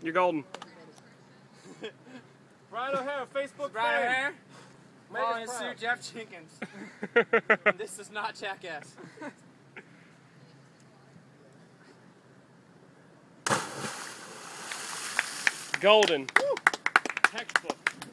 You're golden. Bryan O'Hare, Facebook Bryan fame. O'Hare. Following proud. suit, Jeff Jenkins. This is not Jackass. Golden. Textbook.